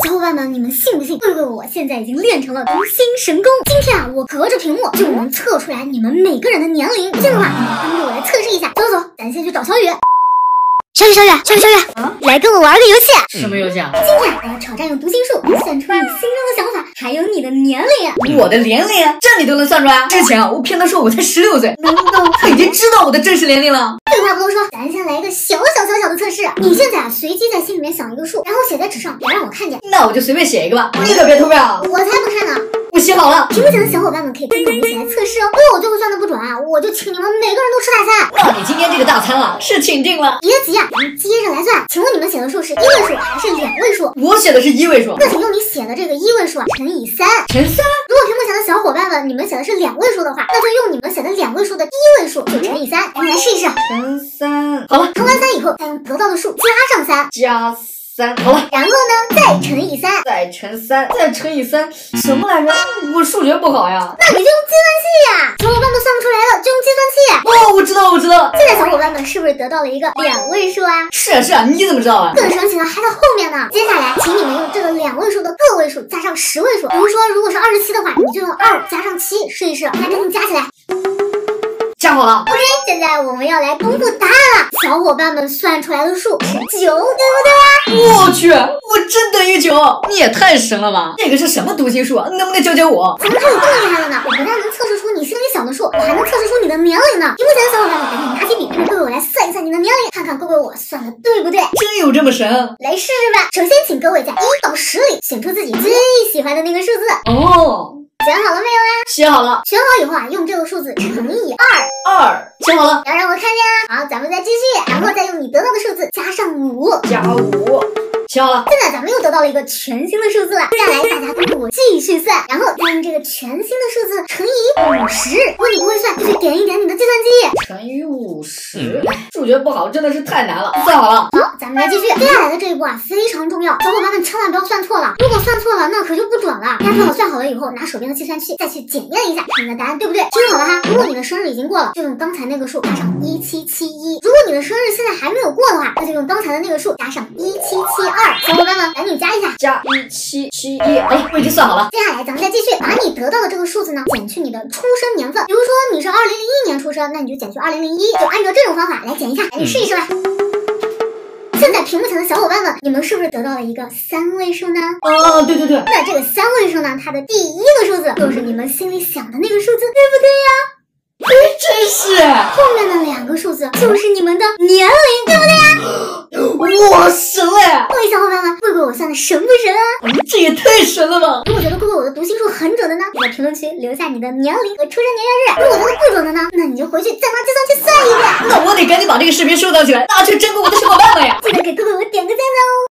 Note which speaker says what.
Speaker 1: 小伙伴们，你们信不信？贵贵我现在已经练成了读心神功。今天啊，我隔着屏幕就能测出来你们每个人的年龄。不信的话，你们跟着我来测试一下。走走，咱先去找小雨。小雨，来跟我玩个游戏。
Speaker 2: 什么游戏啊？
Speaker 1: 今天我要挑战用读心术算出你心中的想法，还有你的年龄。
Speaker 2: 我的年龄，这你都能算出来？之前啊，我骗他说我才16岁，难道他已经知道我的真实年龄了？
Speaker 1: 废话不多说，咱先来一个小的测试。你现在啊，随机在心里面想一个数，然后写在纸上，别让我看见。
Speaker 2: 那我就随便写一个吧，你可别偷票。
Speaker 1: 我才不看呢。
Speaker 2: 我写好了，
Speaker 1: 屏幕前的小伙伴们可以跟着我一起来测试哦。如果我最后算的不准啊，我就请你们每个人都吃大餐。
Speaker 2: 那你今天这个大餐啊，是请定了。
Speaker 1: 别急啊，咱们接着来算。请问你们写的数是1位数还是2位数？
Speaker 2: 我写的是1位数。
Speaker 1: 那请用你写的这个1位数啊乘以3。
Speaker 2: 乘3。
Speaker 1: 如果屏幕前的小伙伴们你们写的是2位数的话，那就用你们写的2位数的1位数就乘以3。咱们来试一试。
Speaker 2: 乘3。好了，
Speaker 1: 乘完3以后，再用得到的数加上3。
Speaker 2: 加3。好了，
Speaker 1: 然后呢，再乘以3。
Speaker 2: 再乘3，再乘以3，什么来着？我数学不好呀。
Speaker 1: 那你就用计算器呀。小伙伴们算不出来了，就用计算器。
Speaker 2: 哦，我知道了。
Speaker 1: 现在小伙伴们是不是得到了一个2位数啊？
Speaker 2: 是啊，你怎么知道啊？
Speaker 1: 更神奇的还在后面呢。接下来，请你们用这个2位数的个位数加上10位数。比如说，如果是27的话，你就用2加上7试一试，来给你加起来。
Speaker 2: 加好了。
Speaker 1: OK， 现在我们要来公布答案了。小伙伴们算出来的数是9，对不对啊？
Speaker 2: 我去，我真等于9，你也太神了吧！这个是什么读心术啊？能不能教教我？
Speaker 1: 咱们还有更厉害的呢！我不但能测试出你心里想的数，我还能测试出你的年龄呢。屏幕前的小伙伴们，赶紧拿起笔，跟着贵贵我来算一算你的年龄，看看贵贵我算的对不对？
Speaker 2: 真有这么神？
Speaker 1: 来试试吧。首先，请各位在1到10里选出自己最喜欢的那个数字。
Speaker 2: 哦。
Speaker 1: 选好了没有啊？
Speaker 2: 写好了。
Speaker 1: 选好以后啊，用这个数字乘以2。
Speaker 2: 写好了。
Speaker 1: 要让我看见啊！好，咱们再继续，然后再用你得到的数字加上5。
Speaker 2: 加5。写好了。
Speaker 1: 现在咱们又得到了一个全新的数字了。接下来大家跟着我继续算，然后再用这个全新的数字乘以50。如果你不会算，就去点一点你的计算机。
Speaker 2: 乘以50。数学不好真的是太难了。算好了。
Speaker 1: 好，咱们再继续。接下来的这一步啊非常重要，小伙伴们千万不要算错了。如果算错了，那可就不准了。大家最好算好了以后，拿手边的计算器再去检验一下，看你的答案对不对。听好了哈，如果你的生日已经过了，就用刚才那个数加上1771。如果你的生日现在还没有过的话，那就用刚才的那个数加上1772。小伙伴们，赶紧加一下，
Speaker 2: 加1771。好了，我已经算好了。
Speaker 1: 接下来咱们再继续，把你得到的这个数字呢，减去你的出生年份。比如说你是2001年出生，那你就减去2001，就按照这种方法来减一下，赶紧试一试吧。现在屏幕前的小伙伴们，你们是不是得到了一个3位数呢？
Speaker 2: 哦，对。
Speaker 1: 那这个3位数呢，它的第1个数字就是你们心里想的那个数字，对不对呀？
Speaker 2: 真是。
Speaker 1: 后面的2个数字就是你们的年龄，对不对呀？
Speaker 2: 哇，神了呀！
Speaker 1: 各位小伙伴们，贵贵我算的神不神啊？
Speaker 2: 这也太神了吧！
Speaker 1: 如果觉得贵贵我的读心术很准的呢，你在评论区留下你的年龄和出生年月日。如果觉得不准的呢，那你就回去再拿计算器算一遍。
Speaker 2: 那我得赶紧把这个视频收藏起来，拿去珍贵我的小伙伴们呀！
Speaker 1: 记得给贵贵我点个赞哦。